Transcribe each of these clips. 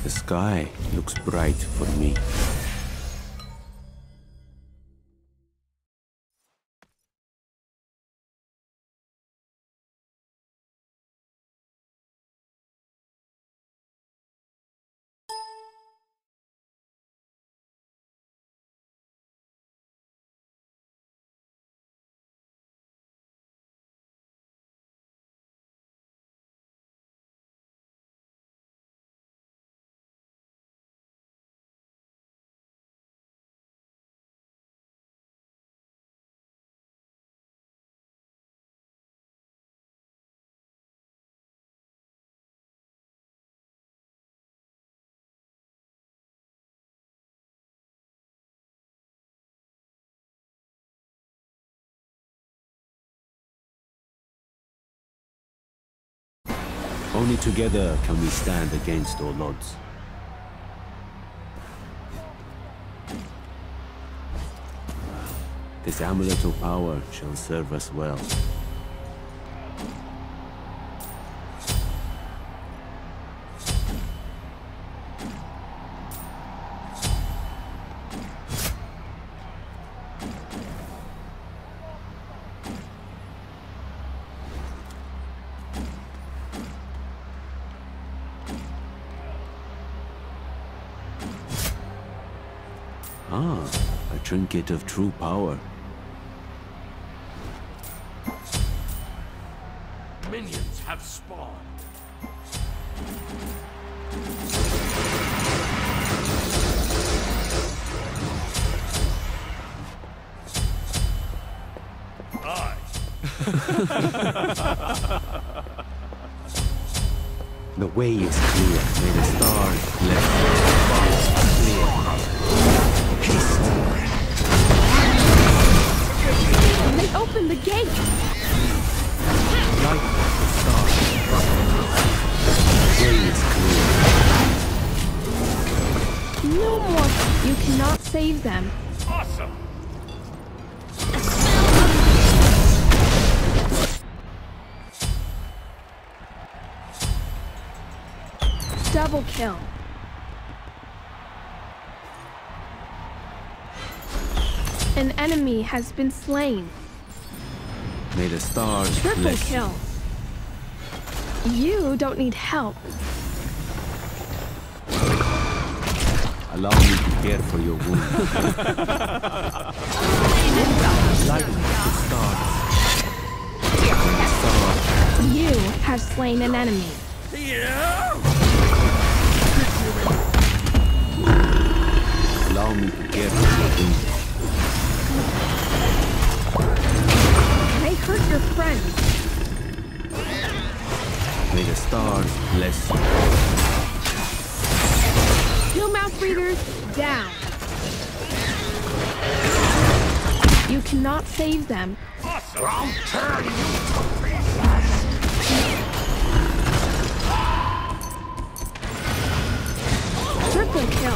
The sky looks bright for me. Only together can we stand against all odds. This amulet of power shall serve us well. Ah, a trinket of true power. Minions have spawned. The way is clear. May the stars bless clear. Haste! They opened the gate! Light the stars. The way is clear. No more! You cannot save them. Awesome! Double kill. An enemy has been slain. May the stars Triple bless you. kill. You don't need help. Allow me to care for your wounds. Light the stars. May the stars. You have slain an enemy. Allow me to care for your wounds. They hurt your friends. May the stars bless you. Kill mouth breathers down. You cannot save them. Awesome! I'll turn you to Triple kill.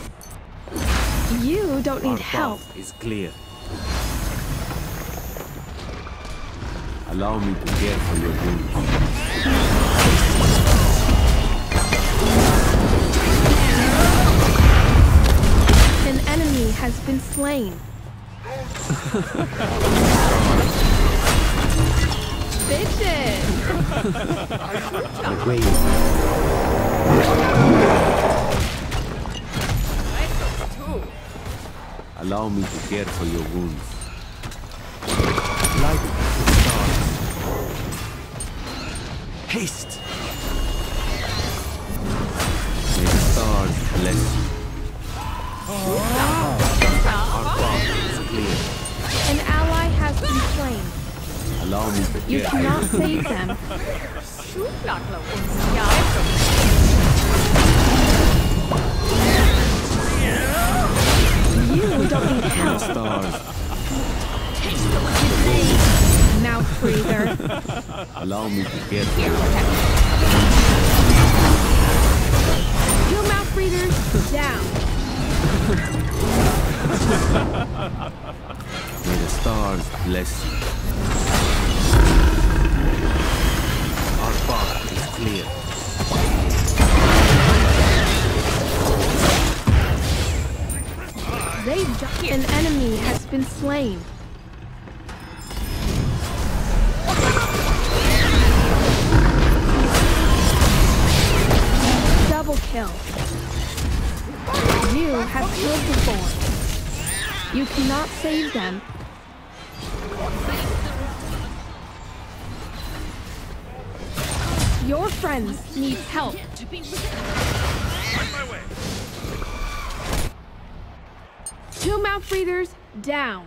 You don't need Our help. path is clear. Allow me to care for your wounds. An enemy has been slain. Bitches! The way is Allow me to care for your wounds. Light the stars. Haste! May the stars bless you. Our path is clear. An ally has been slain. Allow me to You care for your cannot wounds. save them. You don't need help. Stars. Mouth breather. Allow me to care for your Kill mouth breathers down. May the stars bless you. Our path is clear. slain. Double kill. You have killed the Thorn. You cannot save them. Your friends need help. On my way. Two mouth breathers down.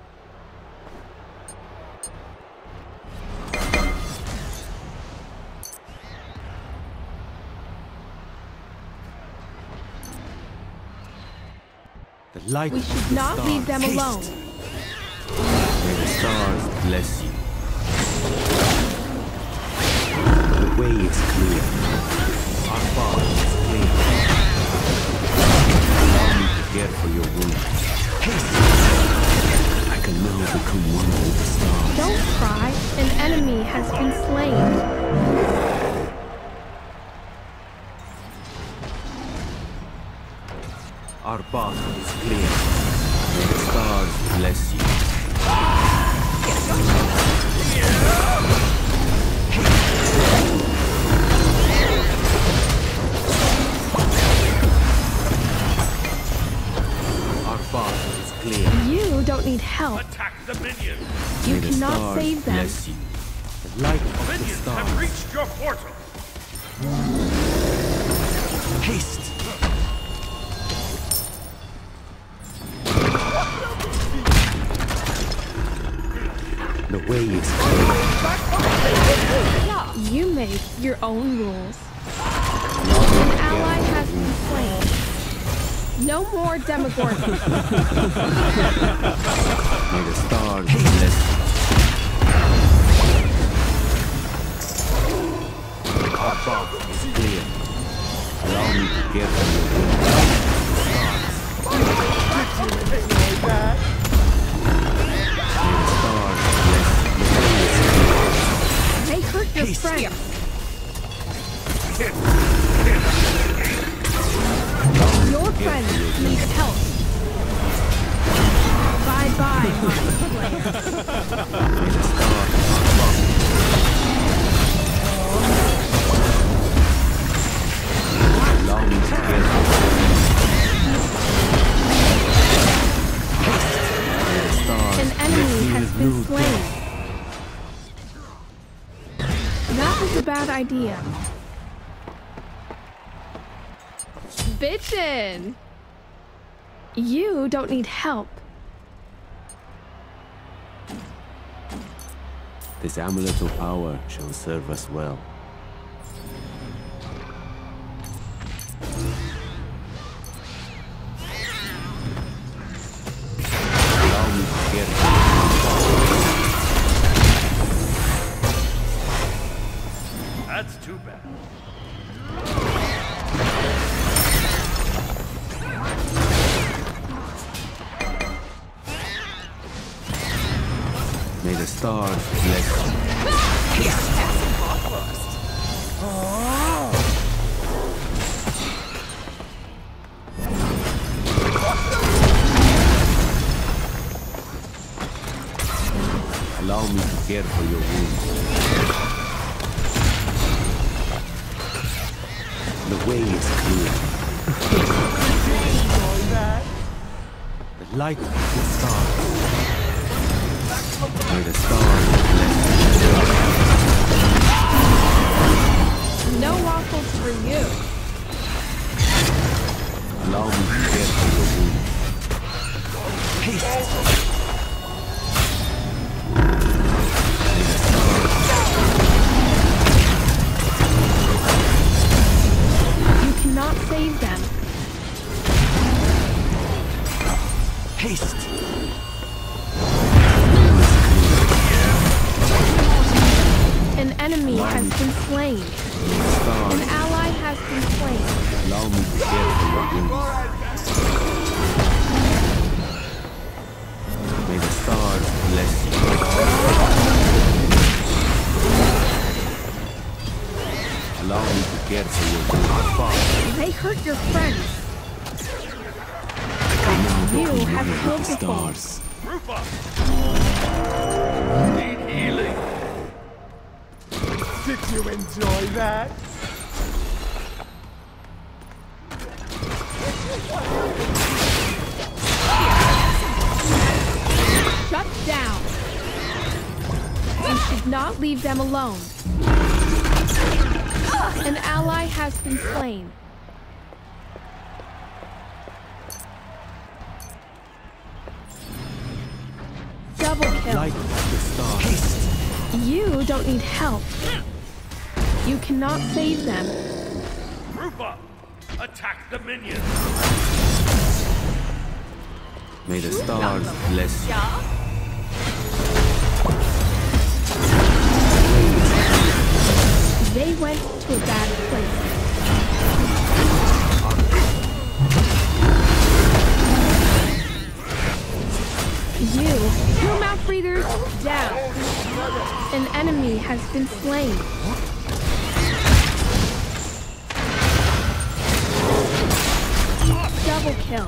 The light We of should the not leave them stars. alone. May the stars bless you. The way is clear. Our path is clear. Allow me to care for your wounds. I can now become one with the stars. Don't cry. An enemy has been slain. Our path is clear. May the stars bless you. Our path is clear. You don't need help. Attack the minions. You May the cannot stars save them. bless you. The light of the Minions have stars. reached your portal. Haste! The way is clear. You make your own rules. An ally has been slain. No more Demogorgon. May the stars bless you. Our path is clear. Allow me to get from your May the stars bless you. The way is clear. They hurt your friends. Your friends need help. Bye-bye, Mind Flayer. May the stars allow me to get from your May the stars An enemy bless has you. been slain. That was a bad idea. Bitchin'! You don't need help. This amulet of power shall serve us well. Allow me to get That's too bad. May the stars bless you. Allow me to care for your wounds. The way is clear. The light of the stars. May the stars bless No waffles for you. you. Allow me to care for your wounds. Haste! May the stars You cannot save them. haste! An enemy has been slain. An Stars, ally has been slain. allow me to care for your wounds. May the stars bless you. Allow me to care for your wounds. They hurt your friends. I now You become have one killed with the the foe. stars. Roof up! Need healing! Did you enjoy that? Shut down. You should not leave them alone. An ally has been slain. Double kill. Light the stars. You don't need help. You cannot save them. Roof up! Attack the minions! May the stars bless you. They went to a bad place. Two mouth breathers down. An enemy has been slain. Double kill.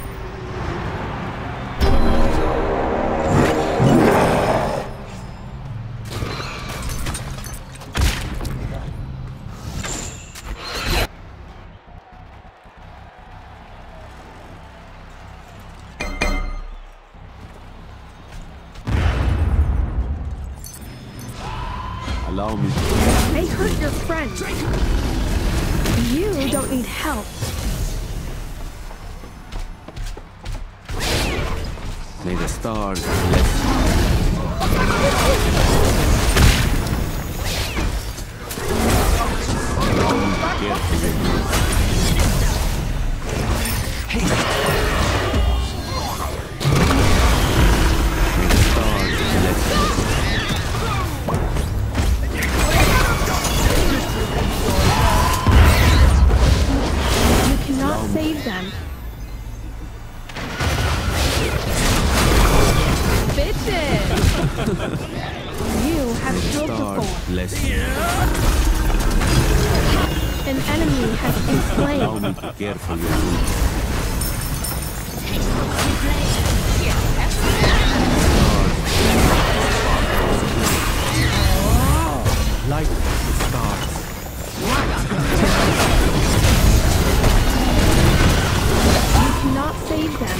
Allow me to. They hurt your friend. You don't need help. May the stars bless you. Allow me to care for your needs. May the stars bless you. You cannot save them. Bitches! You have May the killed stars before. bless you. An enemy has been Allow slain. me to care for your needs. Light the stars. You cannot save them.